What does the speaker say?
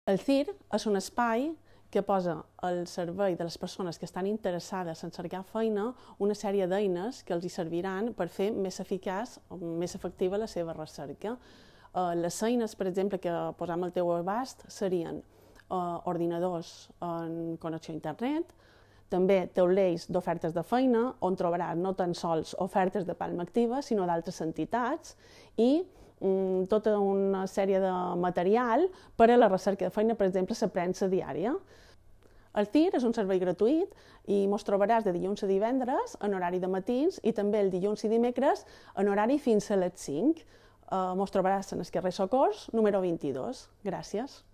El CIR és un espai que posa al servei de les persones que estan interessades en cercar feina una sèrie d'eines que els hi serviran per fer més eficaç o més efectiva la seva recerca. Les eines, per exemple, que posam al teu abast serien ordinadors en connexió a internet, també taulells d'ofertes de feina, on trobaràs no tan sols ofertes de Palma Activa, sinó d'altres entitats, i tota una sèrie de material per a la recerca de feina, per exemple, la premsa diària. El CIR és un servei gratuït i ens trobaràs de dilluns a divendres en horari de matins i també el dilluns i dimecres en horari fins a les 5. Ens trobaràs en el carrer Socors, número 22. Gràcies.